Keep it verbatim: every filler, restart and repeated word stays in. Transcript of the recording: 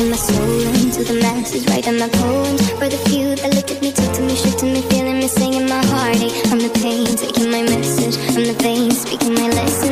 Speaking my soul into the masses, writing my poems for the few that looked at me, took to me, shook to me, feeling me, singing my heartache from the pain, taking my message from the veins, speaking my lesson